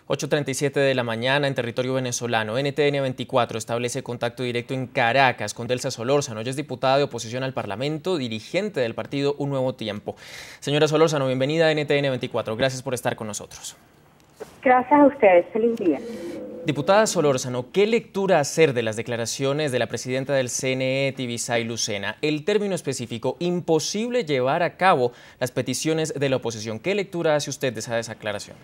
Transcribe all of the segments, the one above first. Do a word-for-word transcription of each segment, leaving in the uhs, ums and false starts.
ocho treinta y siete de la mañana en territorio venezolano. N T N veinticuatro establece contacto directo en Caracas con Delsa Solórzano. Ella es diputada de oposición al Parlamento, dirigente del partido Un Nuevo Tiempo. Señora Solórzano, bienvenida a N T N veinticuatro. Gracias por estar con nosotros. Gracias a ustedes. Feliz día. Diputada Solórzano, ¿qué lectura hacer de las declaraciones de la presidenta del C N E, Tibisay Lucena? El término específico, imposible llevar a cabo las peticiones de la oposición. ¿Qué lectura hace usted de esa declaración?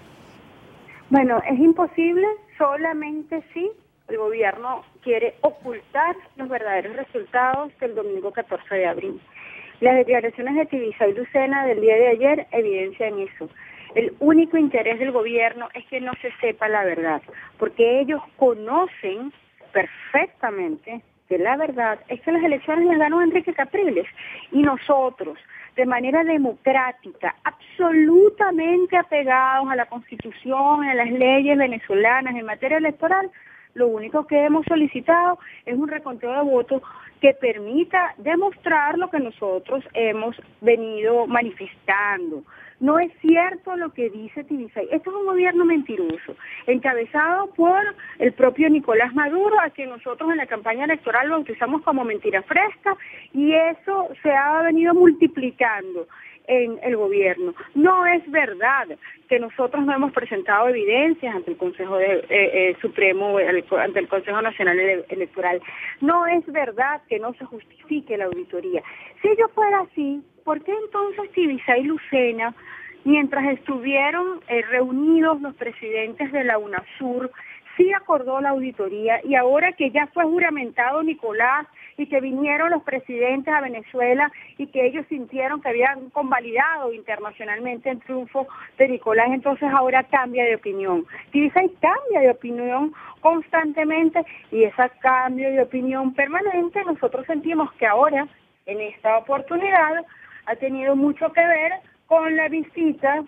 Bueno, es imposible solamente si el gobierno quiere ocultar los verdaderos resultados del domingo catorce de abril. Las declaraciones de Tibisay Lucena del día de ayer evidencian eso. El único interés del gobierno es que no se sepa la verdad, porque ellos conocen perfectamente que la verdad es que las elecciones las ganó Enrique Capriles y nosotros, de manera democrática, absolutamente apegados a la Constitución, a las leyes venezolanas en materia electoral, lo único que hemos solicitado es un reconteo de votos que permita demostrar lo que nosotros hemos venido manifestando. No es cierto lo que dice Tibisay. Esto es un gobierno mentiroso, encabezado por el propio Nicolás Maduro, a quien nosotros en la campaña electoral lo bautizamos como mentira fresca, y eso se ha venido multiplicando en el gobierno. No es verdad que nosotros no hemos presentado evidencias ante el Consejo de, eh, eh, Supremo, ante el Consejo Nacional Electoral. No es verdad que no se justifique la auditoría. Si ello fuera así, ¿por qué entonces Tibisay Lucena, mientras estuvieron eh, reunidos los presidentes de la UNASUR, sí acordó la auditoría, y ahora que ya fue juramentado Nicolás y que vinieron los presidentes a Venezuela y que ellos sintieron que habían convalidado internacionalmente el triunfo de Nicolás, entonces ahora cambia de opinión? Tibisay cambia de opinión constantemente, y ese cambio de opinión permanente nosotros sentimos que ahora, en esta oportunidad, ha tenido mucho que ver con la visita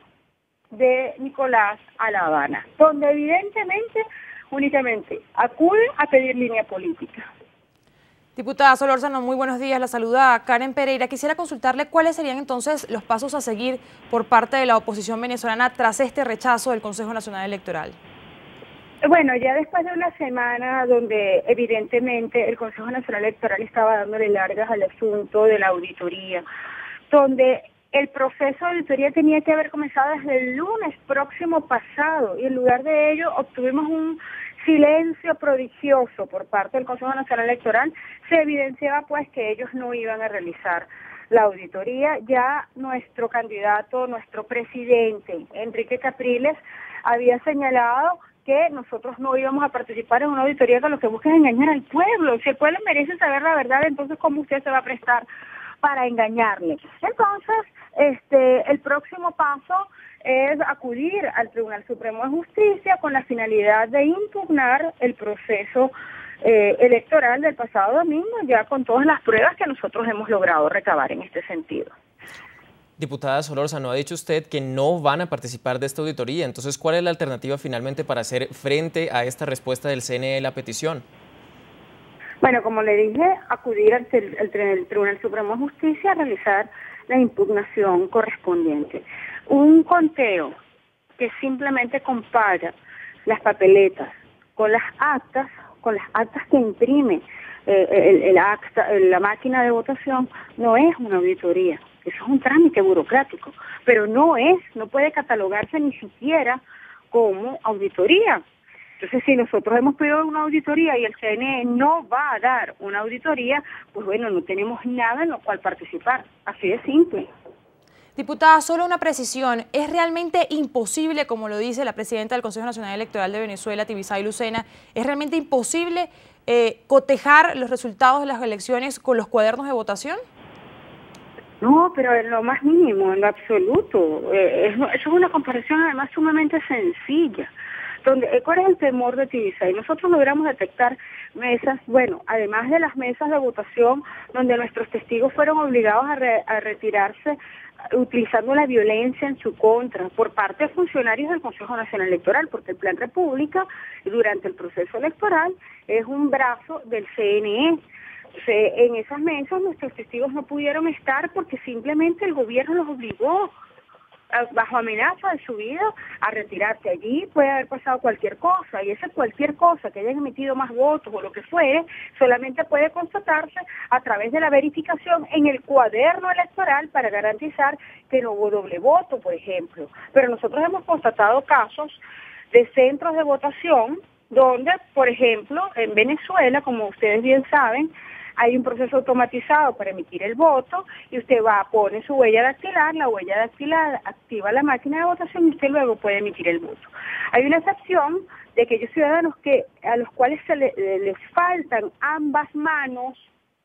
de Nicolás a La Habana, donde evidentemente únicamente acude a pedir línea política. Diputada Solórzano, muy buenos días. La saluda Karen Pereira. Quisiera consultarle cuáles serían entonces los pasos a seguir por parte de la oposición venezolana tras este rechazo del Consejo Nacional Electoral. Bueno, ya después de una semana donde evidentemente el Consejo Nacional Electoral estaba dándole largas al asunto de la auditoría, donde el proceso de auditoría tenía que haber comenzado desde el lunes próximo pasado, y en lugar de ello obtuvimos un silencio prodigioso por parte del Consejo Nacional Electoral. Se evidenciaba pues que ellos no iban a realizar la auditoría. Ya nuestro candidato, nuestro presidente, Enrique Capriles, había señalado que nosotros no íbamos a participar en una auditoría que lo que busca es engañar al pueblo. Si el pueblo merece saber la verdad, entonces ¿cómo usted se va a prestar para engañarle? Entonces, este, el próximo paso es acudir al Tribunal Supremo de Justicia con la finalidad de impugnar el proceso eh, electoral del pasado domingo, ya con todas las pruebas que nosotros hemos logrado recabar en este sentido. Diputada Solórzano, ha dicho usted que no van a participar de esta auditoría. Entonces, ¿cuál es la alternativa finalmente para hacer frente a esta respuesta del C N E a la petición? Bueno, como le dije, acudir al, al, al Tribunal Supremo de Justicia a realizar la impugnación correspondiente. Un conteo que simplemente compara las papeletas con las actas, con las actas que imprime eh, el, el acta, la máquina de votación, no es una auditoría. Eso es un trámite burocrático, pero no es, no puede catalogarse ni siquiera como auditoría. Entonces, si nosotros hemos pedido una auditoría y el C N E no va a dar una auditoría, pues bueno, no tenemos nada en lo cual participar. Así de simple. Diputada, solo una precisión. ¿Es realmente imposible, como lo dice la presidenta del Consejo Nacional Electoral de Venezuela, Tibisay Lucena, es realmente imposible eh, cotejar los resultados de las elecciones con los cuadernos de votación? No, pero en lo más mínimo, en lo absoluto. Eh, es, eso es una comparación además sumamente sencilla. Donde, ¿cuál es el temor de Tibisay? Nosotros logramos detectar mesas, bueno, además de las mesas de votación, donde nuestros testigos fueron obligados a, re, a retirarse utilizando la violencia en su contra por parte de funcionarios del Consejo Nacional Electoral, porque el Plan República durante el proceso electoral es un brazo del C N E. Entonces, en esas mesas nuestros testigos no pudieron estar porque simplemente el gobierno los obligó bajo amenaza de su vida a retirarse. Allí puede haber pasado cualquier cosa, y esa cualquier cosa, que hayan emitido más votos o lo que fuere, solamente puede constatarse a través de la verificación en el cuaderno electoral para garantizar que no hubo doble voto, por ejemplo. Pero nosotros hemos constatado casos de centros de votación donde, por ejemplo, en Venezuela, como ustedes bien saben, hay un proceso automatizado para emitir el voto y usted va, pone su huella dactilar, la huella dactilar activa la máquina de votación y usted luego puede emitir el voto. Hay una excepción de aquellos ciudadanos que a los cuales se le, les faltan ambas manos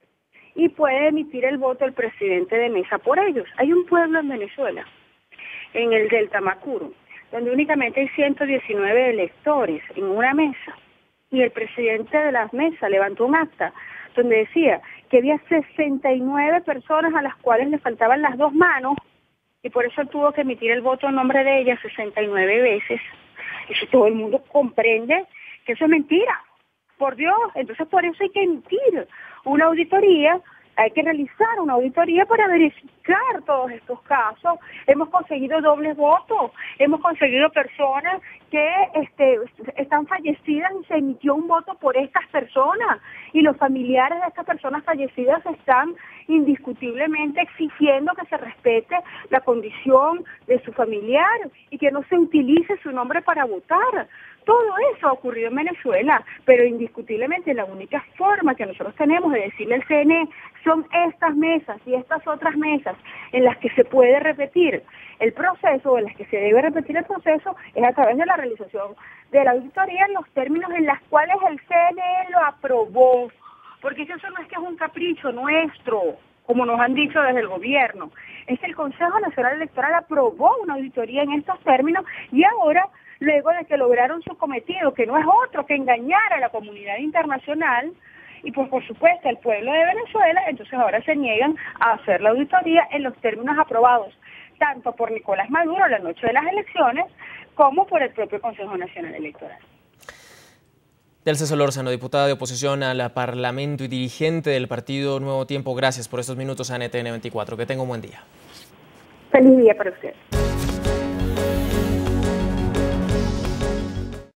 y puede emitir el voto el presidente de mesa por ellos. Hay un pueblo en Venezuela, en el Delta Macuro, donde únicamente hay ciento diecinueve electores en una mesa y el presidente de la mesa levantó un acta donde decía que había sesenta y nueve personas a las cuales le faltaban las dos manos y por eso tuvo que emitir el voto en nombre de ellas sesenta y nueve veces. Y si todo el mundo comprende que eso es mentira, por Dios, entonces por eso hay que emitir una auditoría, hay que realizar una auditoría para verificar todos estos casos. Hemos conseguido dobles votos, hemos conseguido personas que este, están fallecidas y se emitió un voto por estas personas y los familiares de estas personas fallecidas están indiscutiblemente exigiendo que se respete la condición de su familiar y que no se utilice su nombre para votar. Todo eso ha ocurrido en Venezuela, pero indiscutiblemente la única forma que nosotros tenemos de decirle al C N E son estas mesas y estas otras mesas en las que se puede repetir el proceso, en las que se debe repetir el proceso, es a través de la realización de la auditoría en los términos en los cuales el C N E lo aprobó, porque eso no es que es un capricho nuestro, como nos han dicho desde el gobierno, es que el Consejo Nacional Electoral aprobó una auditoría en estos términos y ahora, luego de que lograron su cometido, que no es otro que engañar a la comunidad internacional y pues por supuesto al pueblo de Venezuela, entonces ahora se niegan a hacer la auditoría en los términos aprobados, tanto por Nicolás Maduro la noche de las elecciones, como por el propio Consejo Nacional Electoral. Delcy Solórzano, diputada de oposición al Parlamento y dirigente del partido Nuevo Tiempo, gracias por estos minutos a N T N veinticuatro. Que tenga un buen día. Feliz día para usted.